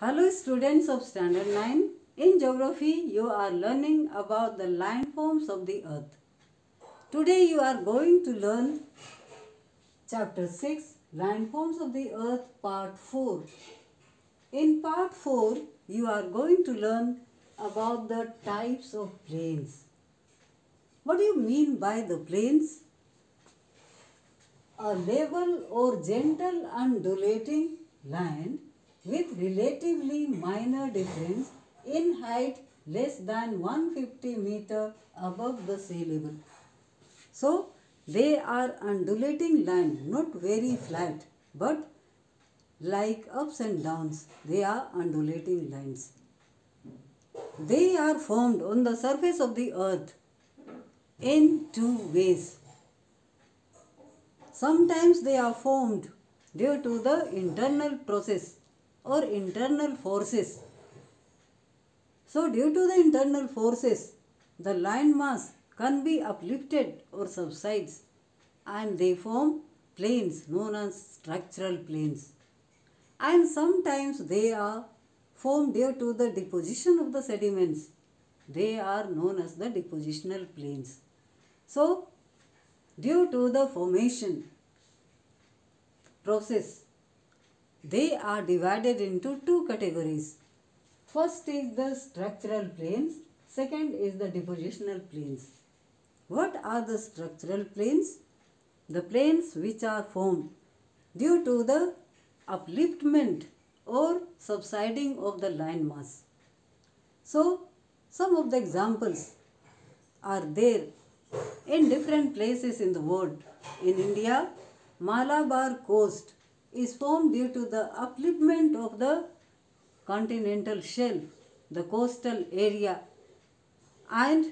Hello students of Standard 9. In Geography, you are learning about the landforms of the earth. Today you are going to learn Chapter 6, Landforms of the Earth, Part 4. In Part 4, you are going to learn about the types of plains. What do you mean by the plains? A level or gentle undulating land with relatively minor difference in height less than 150 meter above the sea level. So, they are undulating land, not very flat, but like ups and downs, they are undulating lines. They are formed on the surface of the earth in two ways. Sometimes they are formed due to the internal process or internal forces. So, due to the internal forces, the land mass can be uplifted or subsides and they form plains known as structural plains. And sometimes they are formed due to the deposition of the sediments. They are known as the depositional plains. So, due to the formation process, they are divided into two categories. First is the structural plains, second is the depositional plains. What are the structural plains? The plains which are formed due to the upliftment or subsiding of the land mass. So, some of the examples are there in different places in the world. In India, Malabar coast is formed due to the upliftment of the continental shelf, the coastal area, and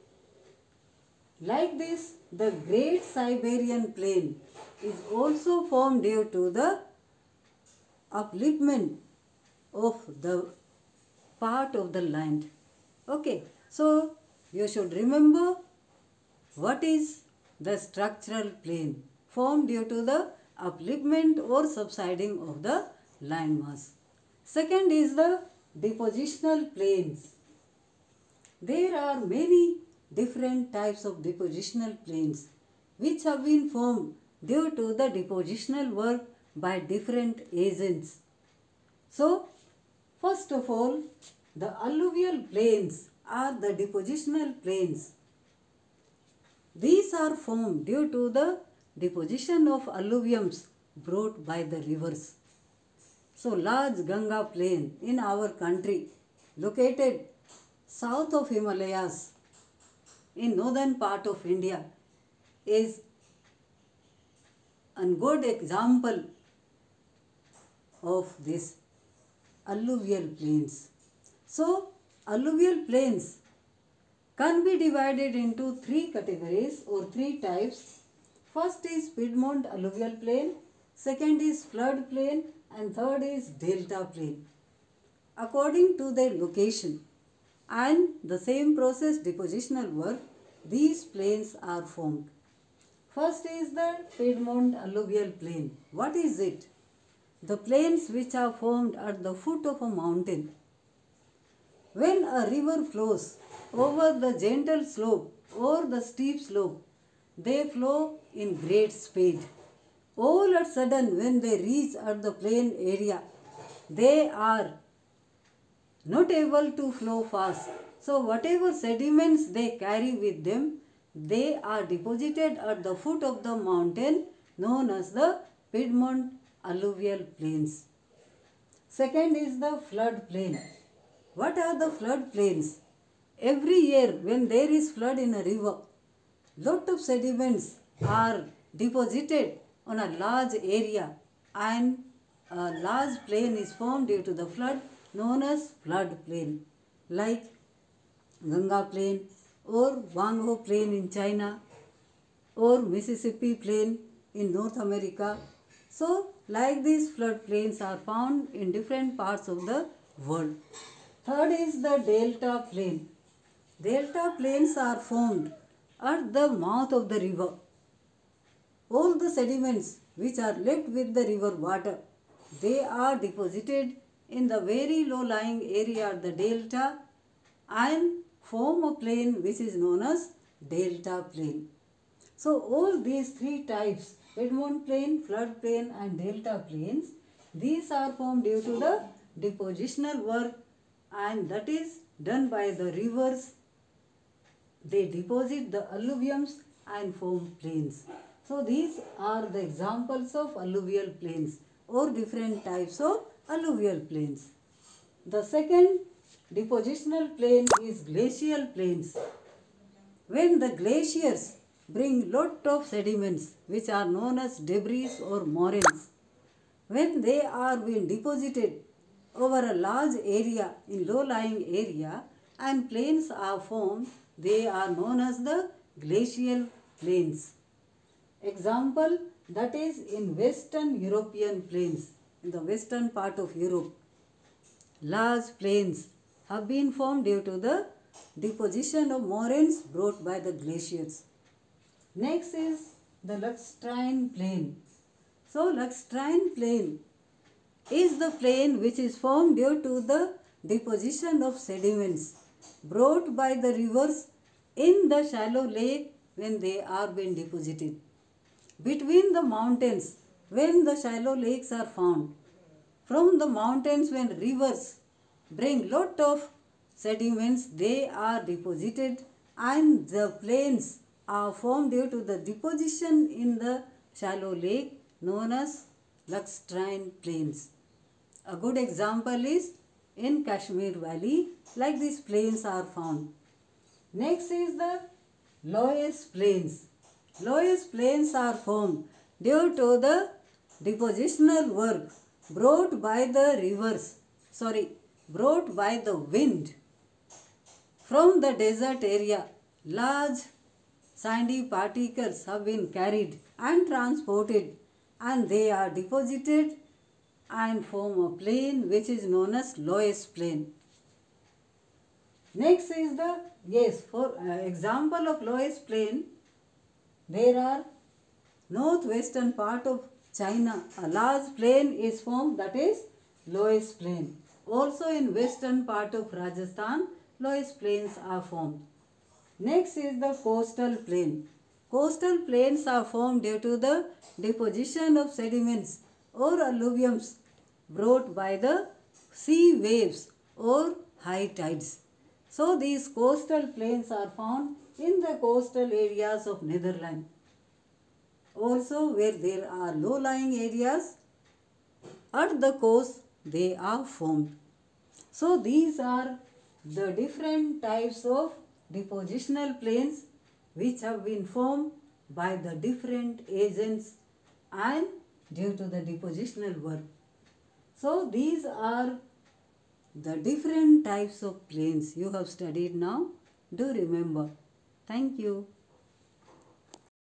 like this, the Great Siberian Plain is also formed due to the upliftment of the part of the land. Okay, so you should remember what is the structural plain formed due to the upliftment or subsiding of the land mass. Second is the depositional plains. There are many different types of depositional plains which have been formed due to the depositional work by different agents. So, first of all, the alluvial plains are the depositional plains. These are formed due to the deposition of alluviums brought by the rivers. So, large Ganga plain in our country located south of Himalayas in northern part of India is a good example of this alluvial plains. So, alluvial plains can be divided into three categories or three types. First is Piedmont alluvial plain, second is flood plain, and third is delta plain. According to their location and the same process depositional work, these plains are formed. First is the Piedmont alluvial plain. What is it? The plains which are formed at the foot of a mountain. When a river flows over the gentle slope or the steep slope, they flow in great speed. All at sudden, when they reach at the plain area, they are not able to flow fast. So, whatever sediments they carry with them, they are deposited at the foot of the mountain known as the Piedmont alluvial plains. Second is the flood plain. What are the flood plains? Every year when there is flood in a river, lot of sediments are deposited on a large area and a large plain is formed due to the flood known as flood plain, like Ganga plain or Wangho plain in China or Mississippi plain in North America. So, like these flood plains are found in different parts of the world. Third is the delta plain. Delta plains are formed at the mouth of the river. All the sediments which are left with the river water, they are deposited in the very low lying area at the delta and form a plain which is known as delta plain. So all these three types, Piedmont plain, flood plain and delta plains, these are formed due to the depositional work, and that is done by the rivers. They deposit the alluviums and form plains. So these are the examples of alluvial plains or different types of alluvial plains. The second depositional plain is glacial plains. When the glaciers bring lot of sediments which are known as debris or moraines, when they are being deposited over a large area in low-lying area and plains are formed, they are known as the glacial plains. Example, that is in Western European plains, in the western part of Europe, large plains have been formed due to the deposition of moraines brought by the glaciers. Next is the lacustrine plain. So lacustrine plain is the plain which is formed due to the deposition of sediments brought by the rivers in the shallow lake when they are being deposited. Between the mountains when the shallow lakes are found, from the mountains when rivers bring lot of sediments, they are deposited and the plains are formed due to the deposition in the shallow lake known as lacustrine plains. A good example is in Kashmir Valley, like these plains are found. Next is the Loess plains. Loess plains are formed due to the depositional work brought by the wind from the desert area. Large sandy particles have been carried and transported and they are deposited and form a plain which is known as Loess plain. Next is the, for example of Loess plain, there are northwestern part of China, a large plain is formed, that is Loess plain. Also in western part of Rajasthan, Loess plains are formed. Next is the coastal plain. Coastal plains are formed due to the deposition of sediments or alluviums brought by the sea waves or high tides. So these coastal plains are found in the coastal areas of Netherlands. Also where there are low-lying areas at the coast, they are formed. So these are the different types of depositional plains which have been formed by the different agents and due to the depositional work. So these are the different types of plains you have studied now. Do remember. Thank you.